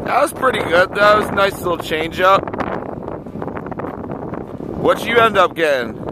That was pretty good. That was a nice little change up. What'd you end up getting?